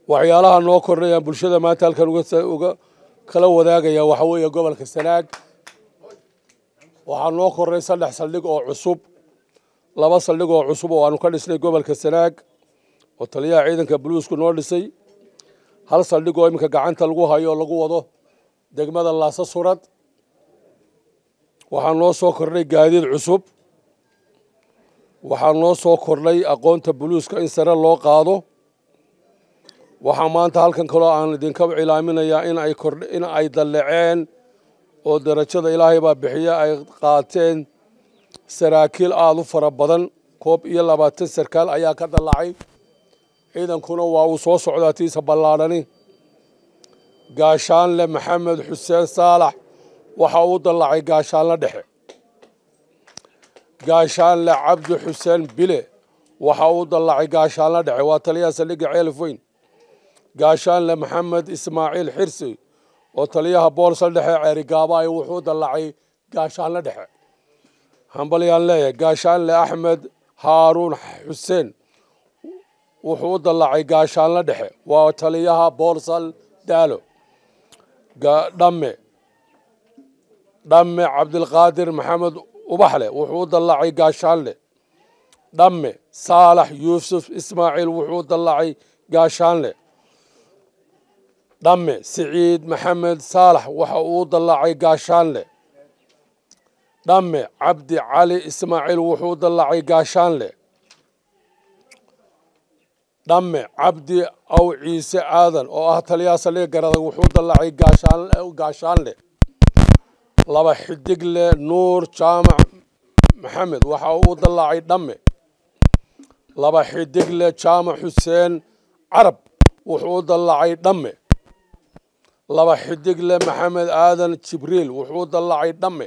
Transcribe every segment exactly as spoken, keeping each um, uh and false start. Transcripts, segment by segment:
waxyaalaha noo kordhaya bulshada maanta halkan uga kala wadaagaya waxa weeye gobolka Sanaag waxa noo kordhay saddex saldhig oo cusub laba saldhig oo cusub oo aanu ka dhisnay gobolka Sanaag oo taliyaha ciidanka booliisku noo dhisay hal saldhig oo imika gacanta lagu hayo lagu wado degmada Laasa Surad waxa noo soo kordhay gaadiid cusub waxa noo soo kordhay aqoonta booliiska in sare loo qaado waxa maanta halkan kale aan idinka cilaaminayaa in ay kordh in ay dalaceen oo darajada Ilaahay baa bixiya ay qaateen saraakiil aad u fara badan koob iyo labaatan sarkaal ayaa ka dalacay ciidankuna waa uu soo socdaa tiisa ballaadhani gaashaanle maxamed xuseen saalax waxa uu dalacay gaashaanle dhexe gaashaanle cabdi xuseen bile waxa uu dalacay gaashaanle dhexe waa taliyaha saldhigga ceelfoyn gaashaanle maxamed ismaaciil xirsi oo taliyaha boolsal dhexe ceerigaaba ay wuxuu dalacay gaashaanle dhexe hambalyaan leeyahay gaashaanle axmed haaruun xuseen wuxuu dalacay gaashaanle dhexe waa taliyaha boolsal daalo dhamme dhamme cabdilqaadir maxamed ubaxle wuxuu dalacay gaashaanle dhamme saalax yuusuf ismaaciil wuxuu dalacay gaashaanle dhamme siciid maxamed saalax waxa uu dalacay gaashaanle dhamme cabdi cali ismaaciil wuxuu dalacay gaashaanle dhamme cabdi aw ciise aadan oo ah taliyaha saldhigga garadag wuxuu dalacay gaashaanle gaashaanle laba xidigle nuur jaamac maxamed waxa uu dalacay dhamme laba xidigle jaamac xuseen carab wuxuu dalacay dhamme laba xidigle maxamed aadan jibriil wuxuu dalacay dhamme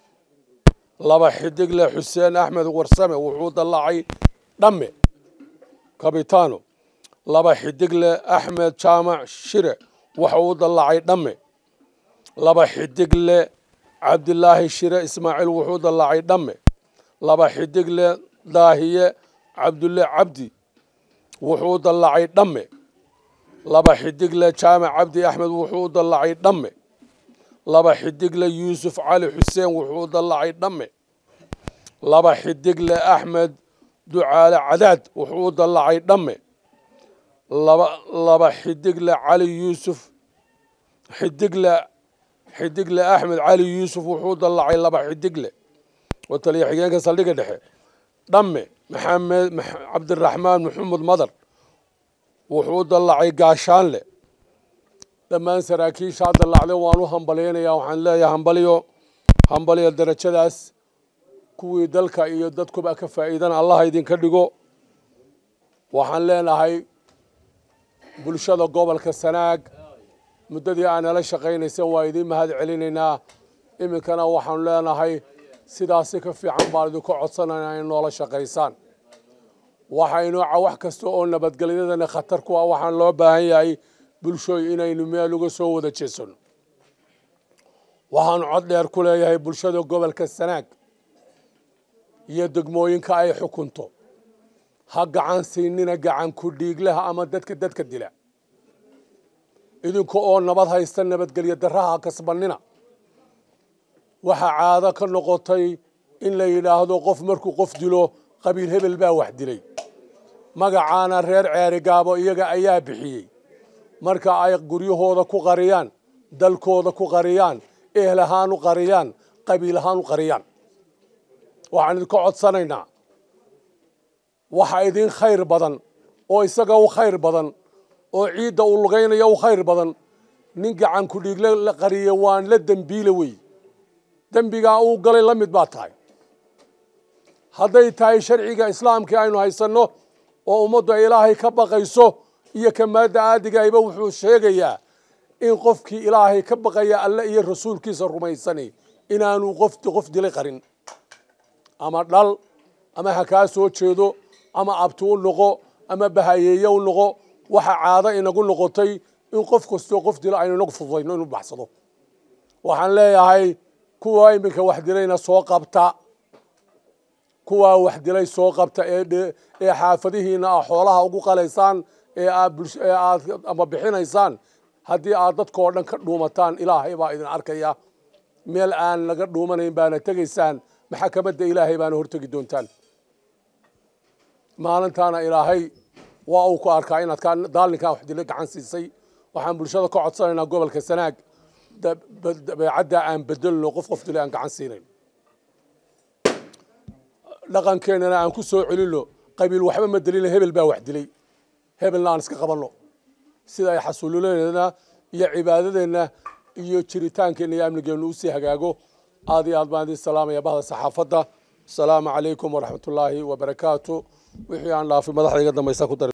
laba xidigle xuseen axmed warsame wuxuu dalacay dhamme kabitaano laba xidigle axmed jaamac shire waxa uu dalacay dhamme laba xidigle cabdilaahi shire ismaaciil wuxuu dalacay dhamme laba xidigle daahiye cabdulle cabdi wuxuu dalacay dhamme laba xidigle jaamac cabdi axmed wuxuu dalacay dhamme laba xidigle yuusuf cali xuseen wuxuu dalacay dhamme laba xidigle axmed ducaale cadaad wuxuu dalacay dhamme laba laba xidigle cali yuusuf xidigle xidigle axmed cali yuusuf wuxuu dalacay laba xidigle oo taliya xigeenka saldhigga dhexe dhamme maxamed cabdiraxmaan maxamed madar wuxuu dalacay gaashaanle dhammaan saraakiisha dalacday waan u hambaleynayaa waxaan leeyahay hambaliyo hambaliyo darajadaas kuwii dalka iyo dadkuba ka faa'iidana allah idinka dhigo waxaan leenahay bulshada gobolka Sanaag muddadii aan la shaqaynaysay waa idin mahad celinaynaa iminkana waxaan leenahay sidaas ka fiican baan idinku codsanaynaa in noola shaqaysaan waxaynu wax kasta oo nabadgelyadana khatar ku ah waxaan loo baahan yahay bulshooy inaynu meel uga soo wada jeesano waxaan cod dheer ku leeyahay bulshada gobolka Sanaag iyo degmooyinka ay xukunto ha gacan siinina gacan ku dhiiglaha ama dadka dadka dila idinku oo nabad haysta nabadgelyo daraha kasbanina waxa caado ka noqotay in la yiraahdo qof markuu qof dilo qabiil hebel baa wax dilay magacaana reer ceerigaabo iyaga ayaa bixiyay marka ay guryahooda ku qariyaan dalkooda ku qariyaan ehlahaan u qariyaan qabiilahaan u qariyaan waxaan idin ka codsanaynaa waxa idin khayr badan oo isaga u khayr badan oo ciida u lugaynaya u khayr badan nin gacan ku dhiigle la qariye waan la dambiile wey dambiga uu galay la mid baa tahay hadday tahay sharciga islaamka aynu haysano oo ummadda ilaahay ka baqayso iyo kamaada aadiga ayba wuxuu sheegayaa in qofkii ilaahay ka baqaya alla iyo rasuulkiisa rumaysanay inaanu qof qof dilay qarin ama dhal ama ha ka soo jeedo ama abtuu noqo ama bahayeeyo noqo waxa caado inagu noqotay in qof kasto qof dilo aynu nagu fududayno inuu baxsado waxaan leeyahay kuwa iminka wax dilayna soo qabta kuwa wax dilay soo qabta ee ee xaafadihiina xoolaha ugu qaleysaan ee aad bulsh ee aad ama bixinaysaan haddii aad dadkoo dhan ka dhuumataan ilaahay baa idin arkaya meel aan laga dhuumanayn baana tegaysaan maxkamadda ilaahay baana hortegi doontaan maalintaana ilaahay waa uu ku arkaa inaad ka daalinkaa wax dile gacan siisay waxaan bulshada ka codsanaynaa gobolka Sanaag dabeecadda aan bedelno qof qof dile aan gacan siinayn dhaqankeenana aan ku soo celino qabiil waxba ma dilin hebel baa wax dilay hebelna aan iska qabanno sida ay xasuululeena iyo cibaadadeena iyo jiritaankeena iyo amnigeena u sii hagaago aad iyo aad baan idin salaamaya bahda saxaafadda assalaamu calaykum waraxmatullaahi wabarakaatu wixii aan dhaafay madaxda iga dambaysa ku dar